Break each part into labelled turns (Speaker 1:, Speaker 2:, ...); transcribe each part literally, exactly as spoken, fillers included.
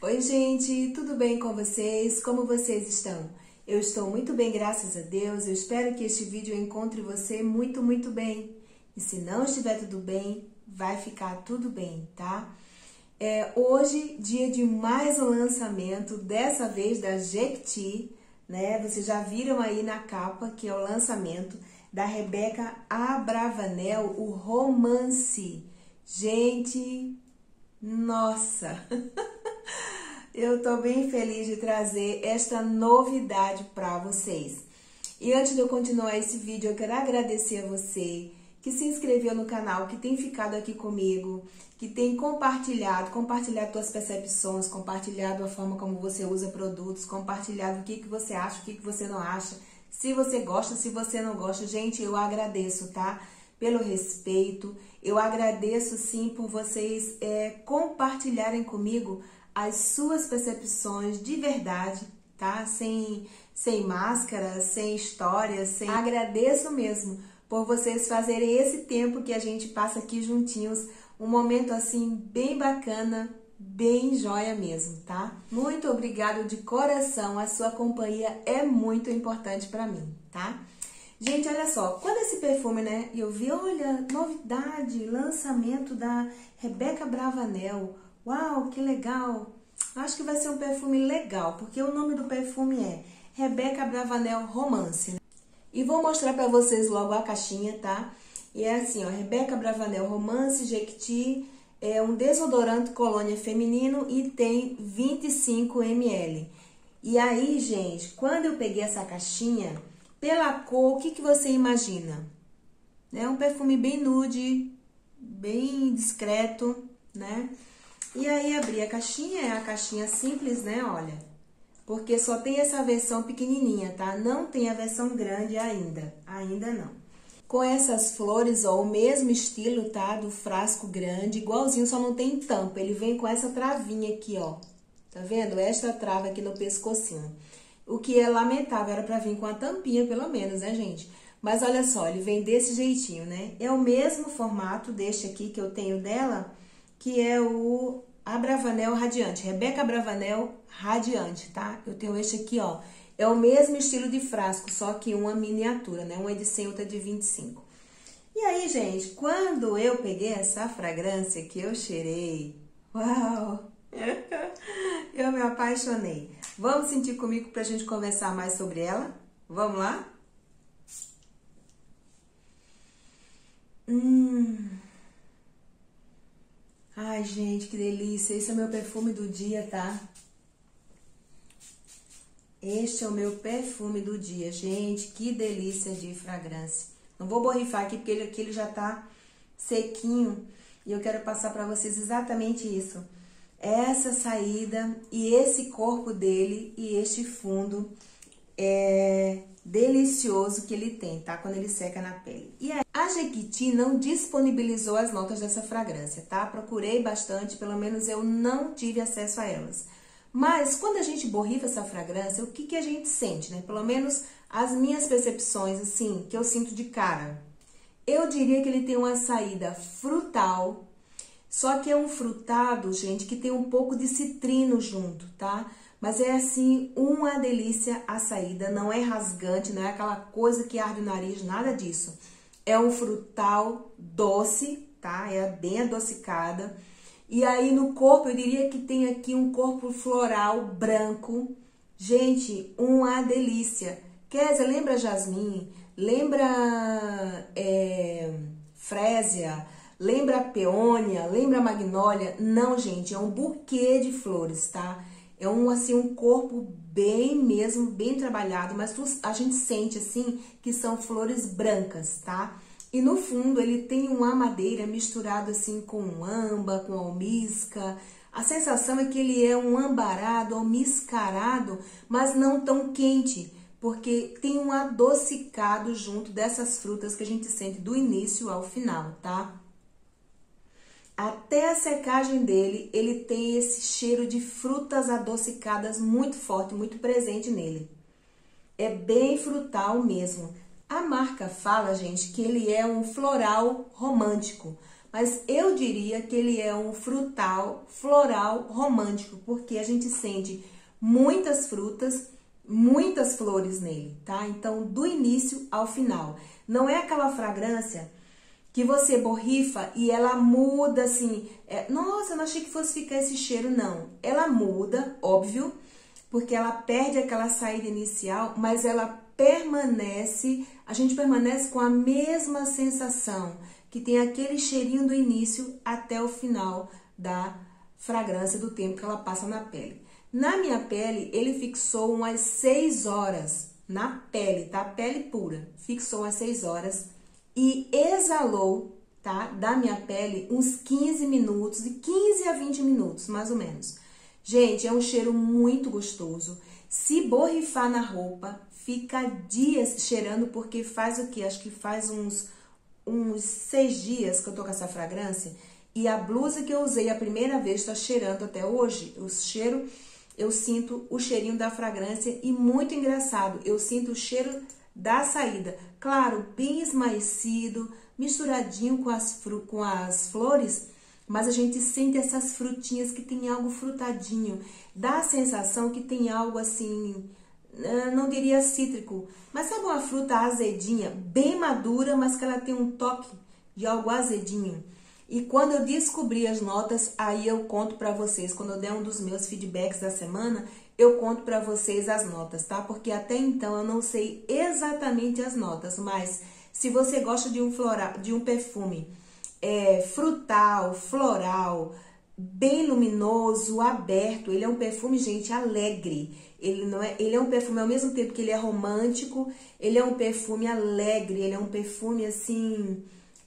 Speaker 1: Oi, gente, tudo bem com vocês? Como vocês estão? Eu estou muito bem, graças a Deus. Eu espero que este vídeo encontre você muito, muito bem. E se não estiver tudo bem, vai ficar tudo bem, tá? É, hoje, dia de mais um lançamento, dessa vez da Jequiti, né? Vocês já viram aí na capa que é o lançamento da Rebeca Abravanel, o Romance. Gente, nossa! Eu tô bem feliz de trazer esta novidade para vocês. E antes de eu continuar esse vídeo, eu quero agradecer a você que se inscreveu no canal, que tem ficado aqui comigo, que tem compartilhado, compartilhado suas percepções, compartilhado a forma como você usa produtos, compartilhado o que, que você acha, o que, que você não acha, se você gosta, se você não gosta. Gente, eu agradeço, tá? Pelo respeito, eu agradeço sim por vocês é, compartilharem comigo as suas percepções de verdade, tá? Sem, sem máscara, sem história, sem... Agradeço mesmo por vocês fazerem esse tempo que a gente passa aqui juntinhos, um momento assim bem bacana, bem joia mesmo, tá? Muito obrigado de coração, a sua companhia é muito importante para mim, tá? Gente, olha só, quando esse perfume, né, eu vi, olha, novidade, lançamento da Rebeca Abravanel. Uau, que legal! Acho que vai ser um perfume legal, porque o nome do perfume é Rebeca Abravanel Romance. Né? E vou mostrar para vocês logo a caixinha, tá? E é assim, ó, Rebeca Abravanel Romance Jequiti, é um desodorante colônia feminino e tem vinte e cinco mililitros. E aí, gente, quando eu peguei essa caixinha, pela cor, o que, que você imagina? É um perfume bem nude, bem discreto, né? E aí abri a caixinha, é a caixinha simples, né, olha. Porque só tem essa versão pequenininha, tá? Não tem a versão grande ainda, ainda não. Com essas flores, ó, o mesmo estilo, tá? Do frasco grande, igualzinho, só não tem tampa. Ele vem com essa travinha aqui, ó. Tá vendo? Esta trava aqui no pescocinho. O que é lamentável, era pra vir com a tampinha, pelo menos, né, gente? Mas olha só, ele vem desse jeitinho, né? É o mesmo formato deste aqui que eu tenho dela, que é o Abravanel Radiante, Rebeca Abravanel Radiante, tá? Eu tenho este aqui, ó, é o mesmo estilo de frasco, só que uma miniatura, né? Uma é de cem, outra de vinte e cinco. E aí, gente, quando eu peguei essa fragrância que eu cheirei, uau! Eu me apaixonei. Vamos sentir comigo pra gente conversar mais sobre ela? Vamos lá? Hum... Ai, gente, que delícia. Esse é o meu perfume do dia, tá? Este é o meu perfume do dia. Gente, que delícia de fragrância. Não vou borrifar aqui, porque ele, aqui ele já tá sequinho. E eu quero passar pra vocês exatamente isso. Essa saída e esse corpo dele e este fundo é delicioso que ele tem, tá? Quando ele seca na pele. E aí, a Jequiti não disponibilizou as notas dessa fragrância, tá? Procurei bastante, pelo menos eu não tive acesso a elas. Mas quando a gente borrifa essa fragrância, o que que a gente sente, né? Pelo menos as minhas percepções, assim, que eu sinto de cara. Eu diria que ele tem uma saída frutal, só que é um frutado, gente, que tem um pouco de citrino junto, tá? Mas é assim, uma delícia a saída, não é rasgante, não é aquela coisa que arde o nariz, nada disso. É um frutal doce, tá? É bem adocicada. E aí no corpo, eu diria que tem aqui um corpo floral branco. Gente, uma delícia. Kézia, lembra jasmim? Lembra é, frésia? Lembra peônia? Lembra magnólia? Não, gente, é um buquê de flores, tá? É um, assim, um corpo bem mesmo, bem trabalhado, mas a gente sente, assim, que são flores brancas, tá? E no fundo ele tem uma madeira misturado, assim, com âmbar, com almíscar. A sensação é que ele é um ambarado, almiscarado, mas não tão quente, porque tem um adocicado junto dessas frutas que a gente sente do início ao final, tá? Até a secagem dele, ele tem esse cheiro de frutas adocicadas muito forte, muito presente nele. É bem frutal mesmo. A marca fala, gente, que ele é um floral romântico, mas eu diria que ele é um frutal, floral, romântico, porque a gente sente muitas frutas, muitas flores nele, tá? Então, do início ao final. Não é aquela fragrância que você borrifa e ela muda assim, é, nossa, eu não achei que fosse ficar esse cheiro, não. Ela muda, óbvio, porque ela perde aquela saída inicial, mas ela permanece, a gente permanece com a mesma sensação, que tem aquele cheirinho do início até o final da fragrância, do tempo que ela passa na pele. Na minha pele, ele fixou umas seis horas, na pele, tá? Pele pura, fixou umas seis horas e exalou, tá? Da minha pele uns quinze minutos, de quinze a vinte minutos, mais ou menos. Gente, é um cheiro muito gostoso. Se borrifar na roupa, fica dias cheirando, porque faz o quê? Acho que faz uns, uns seis dias que eu tô com essa fragrância. E a blusa que eu usei a primeira vez tá cheirando até hoje. O cheiro, eu sinto o cheirinho da fragrância e muito engraçado, eu sinto o cheiro da saída. Claro, bem esmaecido, misturadinho com as, com as flores, mas a gente sente essas frutinhas que tem algo frutadinho. Dá a sensação que tem algo assim, não diria cítrico, mas sabe uma fruta azedinha, bem madura, mas que ela tem um toque de algo azedinho. E quando eu descobri as notas, aí eu conto pra vocês. Quando eu der um dos meus feedbacks da semana, eu conto pra vocês as notas, tá? Porque até então eu não sei exatamente as notas, mas se você gosta de um floral, de um perfume é, frutal, floral, bem luminoso, aberto, ele é um perfume, gente, alegre. Ele não é, ele é um perfume ao mesmo tempo que ele é romântico, ele é um perfume alegre, ele é um perfume assim,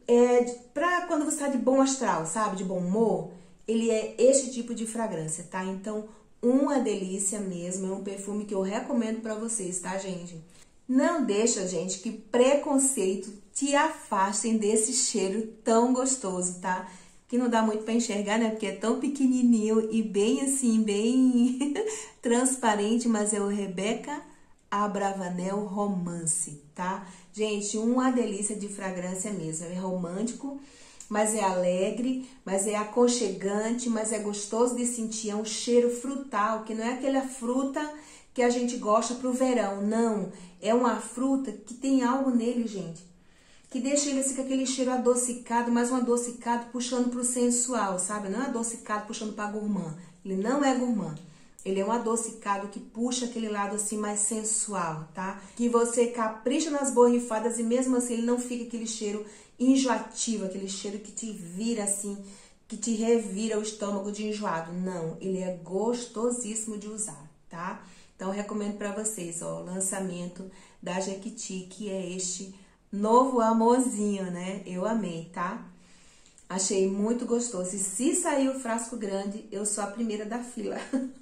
Speaker 1: é pra quando você tá de bom astral, sabe, de bom humor, ele é este tipo de fragrância, tá? Então, uma delícia mesmo, é um perfume que eu recomendo pra vocês, tá, gente? Não deixa, gente, que preconceito te afastem desse cheiro tão gostoso, tá? Que não dá muito pra enxergar, né? Porque é tão pequenininho e bem assim, bem transparente, mas é o Rebecca Abravanel Romance, tá? Gente, uma delícia de fragrância mesmo. É romântico, mas é alegre, mas é aconchegante, mas é gostoso de sentir. É um cheiro frutal, que não é aquela fruta que a gente gosta pro verão, não. É uma fruta que tem algo nele, gente, que deixa ele assim com aquele cheiro adocicado, mas um adocicado puxando pro sensual, sabe? Não é adocicado puxando pra gourmand. Ele não é gourmand. Ele é um adocicado que puxa aquele lado assim mais sensual, tá? Que você capricha nas borrifadas e mesmo assim ele não fica aquele cheiro enjoativo, aquele cheiro que te vira assim, que te revira o estômago de enjoado. Não, ele é gostosíssimo de usar, tá? Então, eu recomendo pra vocês, ó, o lançamento da Jequiti, que é este novo amorzinho, né? Eu amei, tá? Achei muito gostoso. E se sair o frasco grande, eu sou a primeira da fila.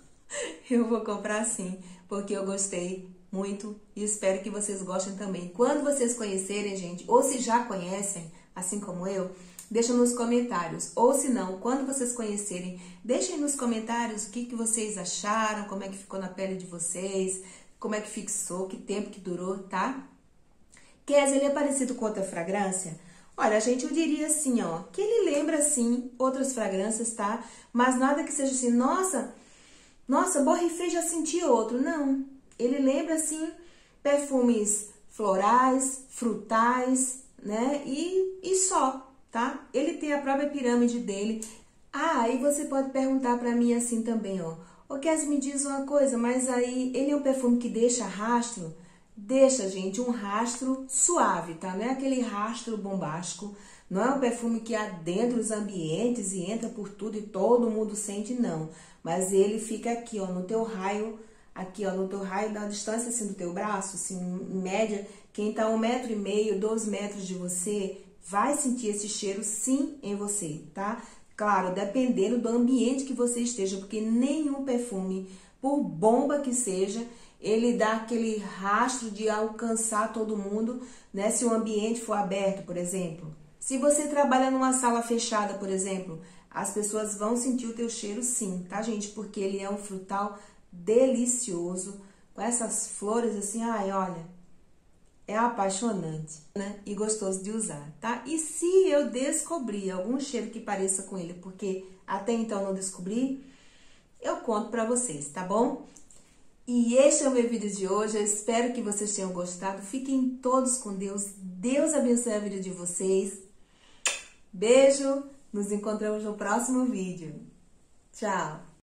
Speaker 1: Eu vou comprar sim, porque eu gostei muito e espero que vocês gostem também. Quando vocês conhecerem, gente, ou se já conhecem, assim como eu, deixa nos comentários. Ou se não, quando vocês conhecerem, deixem nos comentários o que, que vocês acharam, como é que ficou na pele de vocês, como é que fixou, que tempo que durou, tá? Kes, ele é parecido com outra fragrância? Olha, gente, eu diria assim, ó, que ele lembra, sim, outras fragrâncias, tá? Mas nada que seja assim, nossa, nossa, borrifei, já senti outro. Não, ele lembra, assim, perfumes florais, frutais, né? E, e só, tá? Ele tem a própria pirâmide dele. Ah, aí você pode perguntar pra mim assim também, ó. Ô, Kes, me diz uma coisa, mas aí ele é um perfume que deixa rastro? Deixa, gente, um rastro suave, tá? Não é aquele rastro bombástico, não é um perfume que adentra os ambientes e entra por tudo e todo mundo sente, não. Mas ele fica aqui, ó, no teu raio, aqui, ó, no teu raio da distância, assim, do teu braço, assim, em média, quem tá um metro e meio, dois metros de você, vai sentir esse cheiro, sim, em você, tá? Claro, dependendo do ambiente que você esteja, porque nenhum perfume, por bomba que seja, ele dá aquele rastro de alcançar todo mundo, né? Se o ambiente for aberto, por exemplo. Se você trabalha numa sala fechada, por exemplo, as pessoas vão sentir o teu cheiro sim, tá, gente? Porque ele é um frutal delicioso, com essas flores assim, ai, olha, é apaixonante, né? E gostoso de usar, tá? E se eu descobrir algum cheiro que pareça com ele, porque até então não descobri, eu conto pra vocês, tá bom? E este é o meu vídeo de hoje, eu espero que vocês tenham gostado. Fiquem todos com Deus, Deus abençoe a vida de vocês. Beijo, nos encontramos no próximo vídeo. Tchau!